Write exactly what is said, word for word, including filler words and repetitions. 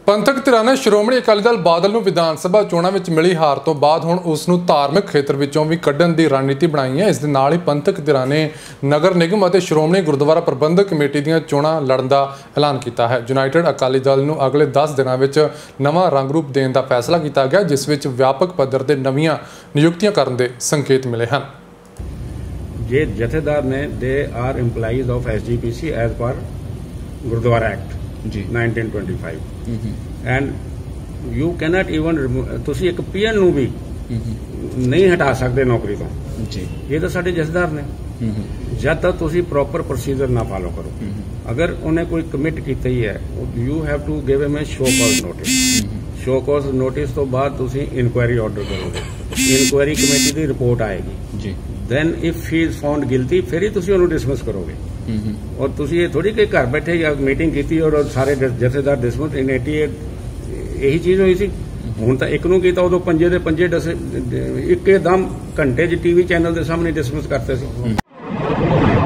ਪੰਥਕ ਧਿਰਾਂ ਨੇ ਸ਼੍ਰੋਮਣੀ ਅਕਾਲੀ ਦਲ ਬਾਦਲ ਨੂੰ ਵਿਧਾਨ ਸਭਾ ਚੋਣਾਂ ਵਿੱਚ ਮਿਲੀ ਹਾਰ ਤੋਂ ਬਾਅਦ ਹੁਣ ਉਸ ਨੂੰ ਧਾਰਮਿਕ ਖੇਤਰ ਵਿੱਚੋਂ ਵੀ ਕੱਢਣ ਦੀ ਰਣਨੀਤੀ ਬਣਾਈ ਹੈ। ਇਸ ਦੇ ਨਾਲ ਹੀ ਪੰਥਕ ਧਿਰਾਂ ਨੇ ਨਗਰ ਨਿਗਮ ਅਤੇ ਸ਼੍ਰੋਮਣੀ ਗੁਰਦੁਆਰਾ ਪ੍ਰਬੰਧਕ ਕਮੇਟੀ ਦੀਆਂ ਚੋਣਾਂ ਲੜਨ ਦਾ ਐਲਾਨ ਕੀਤਾ ਹੈ। ਯੂਨਾਈਟਿਡ ਅਕਾਲੀ ਦਲ ਨੂੰ ਅਗਲੇ ਦਸ ਦਿਨਾਂ ਵਿੱਚ ਨਵਾਂ ਰੰਗ ਰੂਪ ਦੇਣ ਦਾ ਫੈਸਲਾ ਕੀਤਾ ਗਿਆ, ਜਿਸ ਵਿੱਚ ਵਿਆਪਕ ਪੱਧਰ ਤੇ ਨਵੀਆਂ ਨਿਯੁਕਤੀਆਂ ਕਰਨ ਦੇ ਸੰਕੇਤ ਮਿਲੇ ਹਨ। ये जथेदार ने they are employees of S G P C as पर Gurdwara act nineteen twenty five and you cannot even तुसी एक पी एन नूं भी नहीं हटा सकते नौकरी तो जी। ये तो साडे जथेदार ने जब तक तुसी प्रॉपर प्रोसीजर ना फॉलो करो, अगर उन्हें कोई कमिट की है you have to give him a show cause notice. Show cause notice तो बाद तुसी इंक्वायरी ऑर्डर करोगे, इंक्वायरी कमेटी की रिपोर्ट आएगी जी। then if he is found guilty फिर ही तुसी उन्हें डिसमिस करोगे। और तुसी ये थोड़ी कि घर बैठे या मीटिंग की और सारे जथेदार डिसमिस इन एटी एट यही चीज हुई सी। हुण तां एक नूं कीता उदों पंजे दे पंजे डसे इक्के दम घंटे च टीवी चैनल के सामने डिसमिस करते सी।